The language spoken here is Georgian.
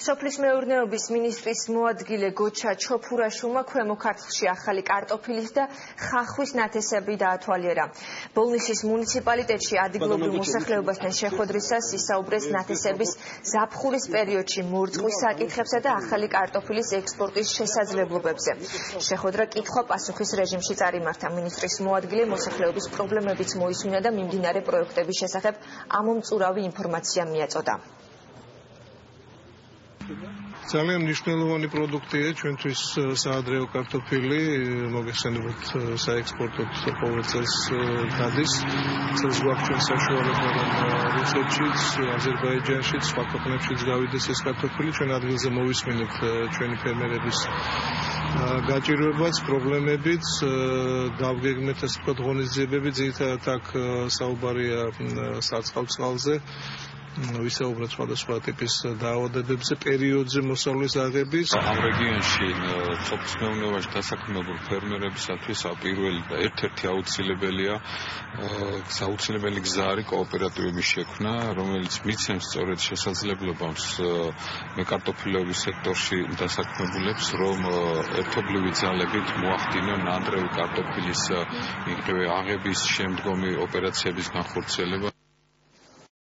სოფლის მეურნეობის მინისტრის მოადგილე გოჩა ჩოფურაშვილმა ქვემო ქართლში ახალი კარტოფილის და ხახვის ნათესები დაათვალიერა. ბოლნისის მუნიციპალიტეტში ადგილობრივ მოსახლეობასთან შეხვედრისას ისაუბრეს ნათესების ზაფხულის პერიოდში მორწყვის საკითხებსა და ახალი კარტოფილის ექსპორტის შესაძლებლობებზე. შეხვედრა კითხვა-პასუხის რეჟიმში წარიმართა. მინისტრის მოადგილე მოსახლეობის პრობლემებიც მოისმინა და მიმდინარე პროექტების შესახებ ამომწურავი ინფორმაცია მიაწოდა. ძალიან მნიშვნელოვანი პროდუქტია ჩვენთვის საადრეო კარტოფილი, მოგეხსენებათ საექსპორტოდ ყოველ წელს გადის. წელს გვაქვს ჩვენ საშუალება რომ რუსეთშიც, აზერბაიჯანშიც, სხვა ქვეყნებშიც გავიდეს ეს კარტოფილი. ჩვენ ადგილზე მოვისმინეთ ჩვენი ფერმერების გაჭირვებაც, პრობლემებიც, დავგეგმეთ ასე ვთქვათ ღონისძიებები, ძირითადად აქ საუბარია სარწყავ-წყალზე. ვისაუბრეთ სხვადასხვა ტიპის დაავადებებზე, პერიოდზე მოსავლის აღების. ამ რეგიონში სოფლის მეურნეობაში დასაქმებულ ფერმერებისათვის პირველი და ერთ-ერთი აუცილებელი გზა არის კოოპერატივების შექმნა, რომელიც მიცემს სწორედ შესაძლებლობას მეკარტოფილეობის სექტორში დასაქმებულებს, რომ ერთობლივი ძალებით მოახდინონ ნადრევი კარტოფილის აღების შემდგომი ოპერაციების განხორციელება.